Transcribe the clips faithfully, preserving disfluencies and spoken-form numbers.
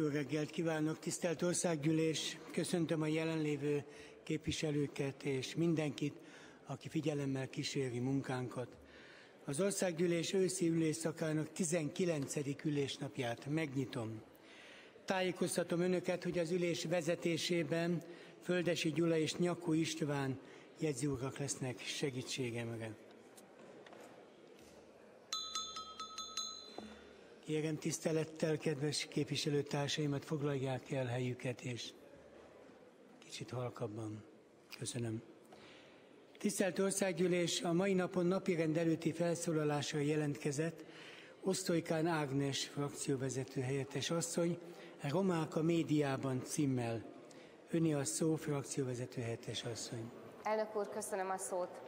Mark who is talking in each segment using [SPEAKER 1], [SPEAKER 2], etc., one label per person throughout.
[SPEAKER 1] Jó reggelt kívánok, tisztelt Országgyűlés! Köszöntöm a jelenlévő képviselőket és mindenkit, aki figyelemmel kíséri munkánkat. Az Országgyűlés őszi ülésszakának tizenkilencedik ülésnapját megnyitom. Tájékoztatom Önöket, hogy az ülés vezetésében Földessy Gyula és Nyakó István jegyzőurak lesznek segítségemre. Kérem tisztelettel, kedves képviselőtársaimat, foglalják el helyüket, és kicsit halkabban. Köszönöm. Tisztelt Országgyűlés, a mai napon napirend előtti felszólalásra jelentkezett Osztolykán Ágnes frakcióvezető helyettes asszony, Romák a médiában címmel. Öné a szó, frakcióvezető helyettes asszony.
[SPEAKER 2] Elnök úr, köszönöm a szót.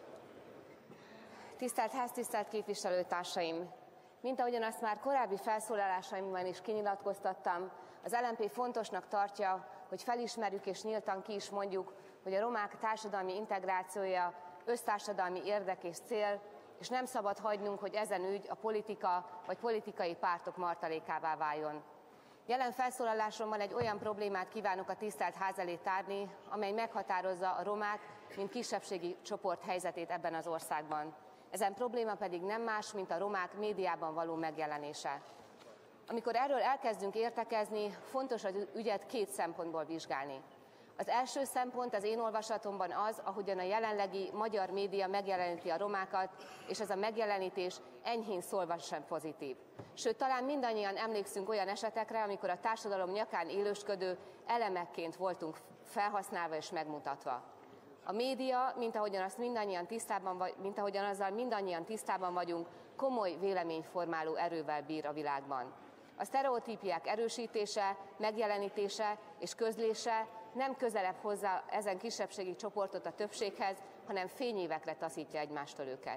[SPEAKER 2] Tisztelt Ház, tisztelt képviselőtársaim! Mint ahogyan azt már korábbi felszólalásaimban is kinyilatkoztattam, az el em pé fontosnak tartja, hogy felismerjük és nyíltan ki is mondjuk, hogy a romák társadalmi integrációja össztársadalmi érdek és cél, és nem szabad hagynunk, hogy ezen ügy a politika vagy politikai pártok martalékává váljon. Jelen felszólalásomban egy olyan problémát kívánok a tisztelt Ház elé tárni, amely meghatározza a romák, mint kisebbségi csoport helyzetét ebben az országban. Ezen probléma pedig nem más, mint a romák médiában való megjelenése. Amikor erről elkezdünk értekezni, fontos az ügyet két szempontból vizsgálni. Az első szempont az én olvasatomban az, ahogyan a jelenlegi magyar média megjeleníti a romákat, és ez a megjelenítés enyhén szólva sem pozitív. Sőt, talán mindannyian emlékszünk olyan esetekre, amikor a társadalom nyakán élősködő elemekként voltunk felhasználva és megmutatva. A média, mint ahogyan, azt mindannyian tisztában, mint ahogyan azzal mindannyian tisztában vagyunk, komoly véleményformáló erővel bír a világban. A sztereotípiák erősítése, megjelenítése és közlése nem közelebb hozza ezen kisebbségi csoportot a többséghez, hanem fényévekre taszítja egymástól őket.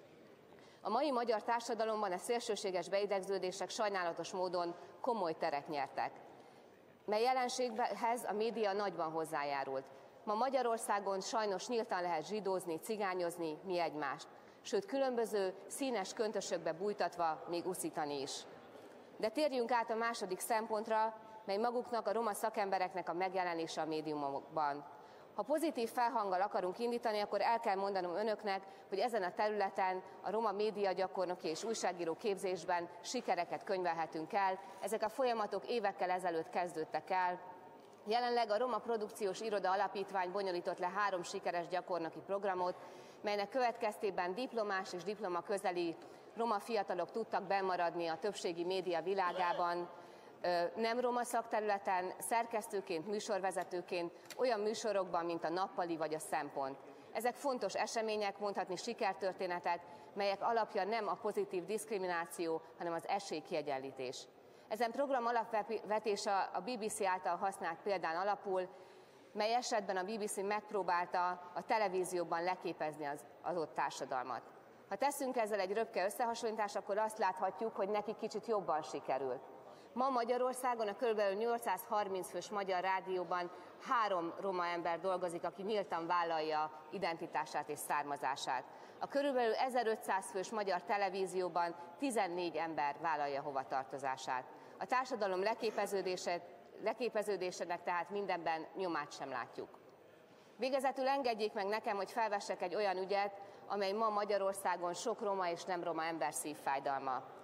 [SPEAKER 2] A mai magyar társadalomban a szélsőséges beidegződések sajnálatos módon komoly teret nyertek, mely jelenséghez a média nagyban hozzájárult. Ma Magyarországon sajnos nyíltan lehet zsidózni, cigányozni, mi egymást, sőt különböző színes köntösökbe bújtatva még uszítani is. De térjünk át a második szempontra, mely maguknak, a roma szakembereknek a megjelenése a médiumokban. Ha pozitív felhanggal akarunk indítani, akkor el kell mondanom önöknek, hogy ezen a területen a roma médiagyakornoki és újságíró képzésben sikereket könyvelhetünk el. Ezek a folyamatok évekkel ezelőtt kezdődtek el. Jelenleg a Roma Produkciós Iroda Alapítvány bonyolított le három sikeres gyakornoki programot, melynek következtében diplomás és diploma közeli roma fiatalok tudtak bennmaradni a többségi média világában, nem roma szakterületen, szerkesztőként, műsorvezetőként, olyan műsorokban, mint a Nappali vagy a Szempont. Ezek fontos események, mondhatni sikertörténetek, melyek alapja nem a pozitív diszkrimináció, hanem az esélykiegyenlítés. Ezen program alapvetése a bé bé cé által használt példán alapul, mely esetben a bé bé cé megpróbálta a televízióban leképezni az adott társadalmat. Ha teszünk ezzel egy röpke összehasonlítást, akkor azt láthatjuk, hogy neki kicsit jobban sikerült. Ma Magyarországon a kb. nyolcszázharminc fős Magyar Rádióban három roma ember dolgozik, aki nyíltan vállalja identitását és származását. A körülbelül ezerötszáz fős Magyar Televízióban tizennégy ember vállalja hovatartozását. A társadalom leképeződése, leképeződésének tehát mindenben nyomát sem látjuk. Végezetül engedjék meg nekem, hogy felvessek egy olyan ügyet, amely ma Magyarországon sok roma és nem roma ember szívfájdalma.